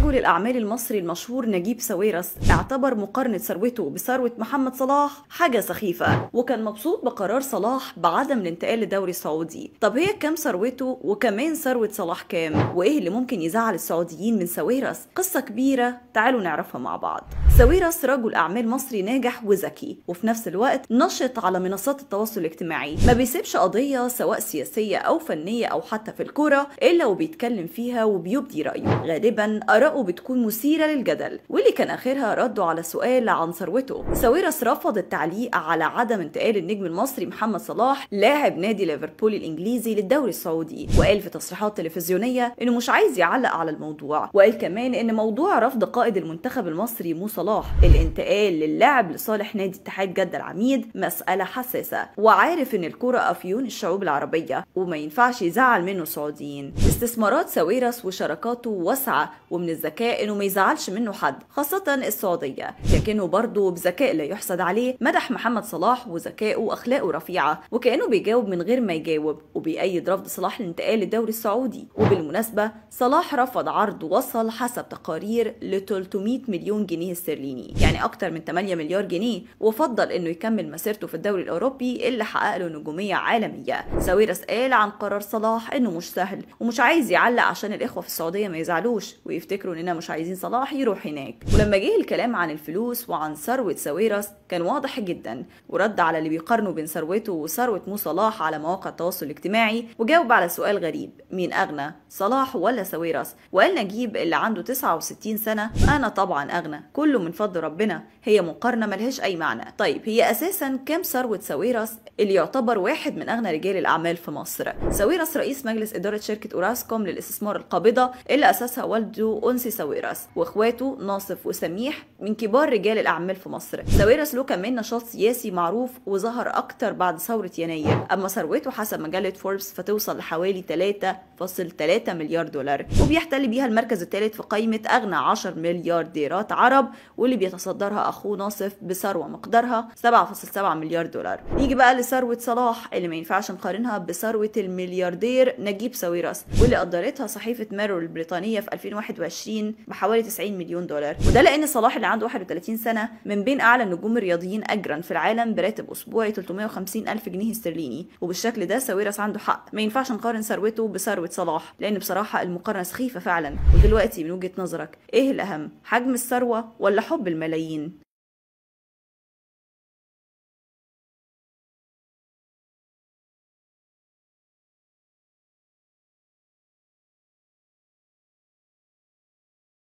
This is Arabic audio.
رجل الأعمال المصري المشهور نجيب ساويرس اعتبر مقارنة ثروته بثروة محمد صلاح حاجة سخيفة، وكان مبسوط بقرار صلاح بعدم الانتقال للدوري السعودي. طب هي كام ثروته؟ وكمان ثروة صلاح كام؟ وإيه اللي ممكن يزعل السعوديين من ساويرس؟ قصة كبيرة، تعالوا نعرفها مع بعض. ساويرس رجل أعمال مصري ناجح وذكي، وفي نفس الوقت نشط على منصات التواصل الاجتماعي، ما بيسيبش قضية سواء سياسية أو فنية أو حتى في الكرة إلا وبيتكلم فيها وبيبدي رأيه. غالبا آراءه بتكون مثيرة للجدل، واللي كان آخرها رده على سؤال عن ثروته. ساويرس رفض التعليق على عدم انتقال النجم المصري محمد صلاح لاعب نادي ليفربول الإنجليزي للدوري السعودي، وقال في تصريحات تلفزيونية إنه مش عايز يعلق على الموضوع، وقال كمان إن موضوع رفض قائد المنتخب المصري مو صلاح الانتقال للاعب لصالح نادي اتحاد جدة العميد مسألة حساسة، وعارف إن الكرة أفيون الشعوب العربية وما ينفعش يزعل منه السعوديين. استثمارات ساويرس وشراكاته واسعة، ومن الذكاء إنه ما يزعلش منه حد خاصة السعودية، لكنه برضه بذكاء لا يحسد عليه مدح محمد صلاح وذكائه وأخلاقه رفيعة، وكأنه بيجاوب من غير ما يجاوب، وبيأيد رفض صلاح للانتقال للدوري السعودي. وبالمناسبة صلاح رفض عرض وصل حسب تقارير ل 300 مليون جنيه استرليني، يعني أكتر من 8 مليار جنيه، وفضل إنه يكمل مسيرته في الدوري الأوروبي اللي حقق له نجومية عالمية. ساويرس قال عن قرار صلاح إنه مش سهل ومش عايز يعلق عشان الإخوة في السعودية ما يزعلوش ويفتكروا إننا مش عايزين صلاح يروح هناك. ولما جه الكلام عن الفلوس وعن ثروة ساويرس كان واضح جدا، ورد على اللي بيقارنوا بين ثروته وثروة مو صلاح على مواقع التواصل الاجتماعي، وجاوب على سؤال غريب: مين أغنى، صلاح ولا ساويرس؟ وقال نجيب اللي عنده 69 سنة: أنا طبعا أغنى، كله من فضل ربنا، هي مقارنة ملهاش أي معنى. طيب هي أساسا كام ثروة ساويرس اللي يعتبر واحد من أغنى رجال الأعمال في مصر؟ ساويرس رئيس مجلس إدارة شركة أوراسكوم للاستثمار القابضة اللي أسسها والده أنسي ساويرس، وإخواته ناصف وسميح من كبار رجال الأعمال في مصر. ساويرس له كمان نشاط سياسي معروف وظهر أكتر بعد ثورة يناير، أما ثروته حسب مجلة فوربس فتوصل لحوالي 3.3 مليار دولار، وبيحتل بيها المركز الثالث في قائمة أغنى 10 مليارديرات عرب، واللي بيتصدرها أخوه ناصف بثروة مقدارها 7.7 مليار دولار. يجي بقى لثروة صلاح اللي ما ينفعش نقارنها بثروة الملياردير نجيب ساويرس، واللي قدرتها صحيفة ميرور البريطانية في 2021 بحوالي 90 مليون دولار. وده لأن صلاح اللي عنده 31 سنة من بين أعلى النجوم الرياضيين أجرا في العالم براتب أسبوعي 350 ألف جنيه استرليني، وبالشكل ده ساويرس عنده حق، ما ينفعش نقارن ثروته بثروة صلاح، لأن بصراحة المقارنة سخيفة فعلا. ودلوقتي من وجهة نظرك إيه الأهم، حجم الثروة ولا حب الملايين؟